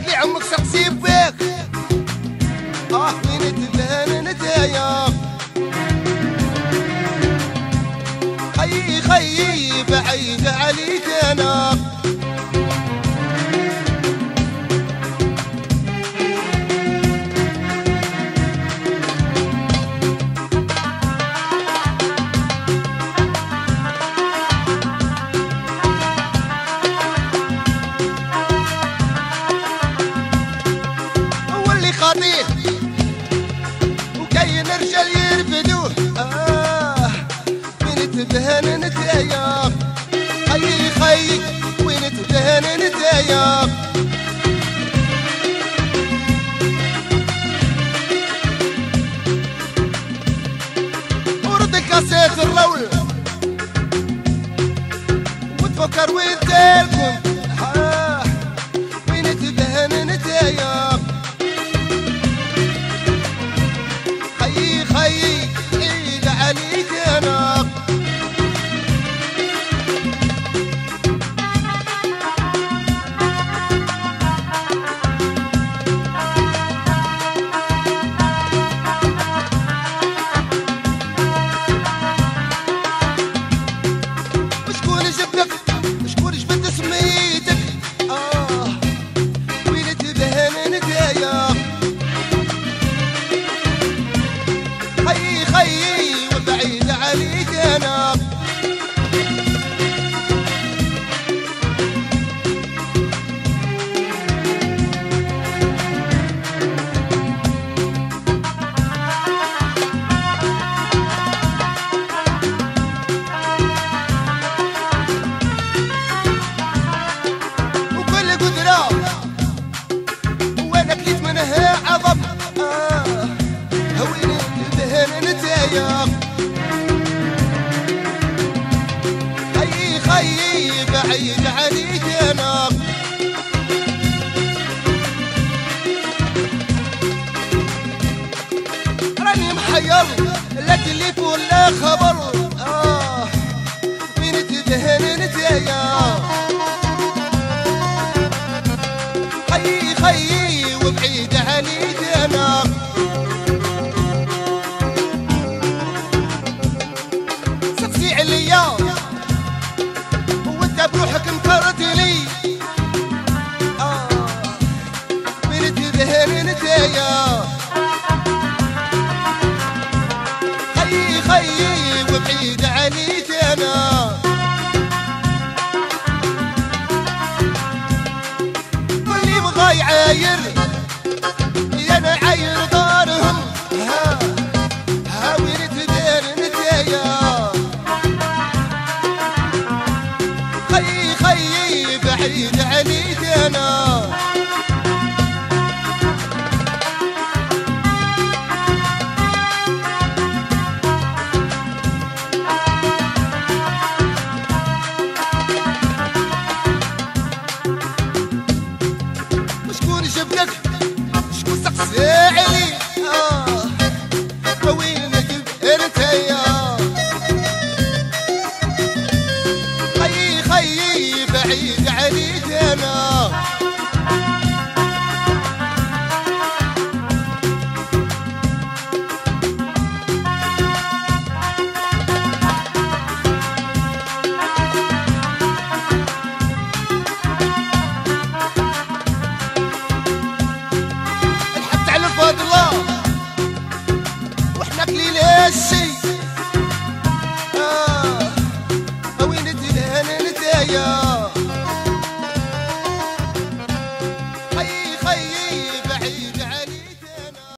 لي عمك سقسي بيك وين تبان نتايا خيي خيي بعيد عليك انا خطيه وكاين رجال يرفدوه وين تبهن نتايا خيي خيي وين تبهن نتايا ورد كاسيت الرول وتفكر وين تلكم وين تبهن نتايا خيي عيد عليك انا وشكون جبدك وشكون جبد سميتك وين تبهن نتايا خيي وبعيد عليك انا وكل قدرة وانا كليت منها عظم وين تبهن نتايا خيي خيي بعيد عليك انا راني محير لا تليفون لا خبر وين تبهن نتايا خيي خيي وبعيد عليك انا سقسي عليا وانت بروحك مكرت لي وين تبهن نتايا خيي خيي وبعيد عليك انا واللي بغا يعاير انا عاير دارهم وين تبهن نتايا خيي خيي بعيد عليك انا وشكون جبدك شكون سقسي علي وين تبهن نتايا خيي خيي بعيد عليك انا الحب على الفضله واحنا قليل هالشي وين تبهن نتايا خيي خيي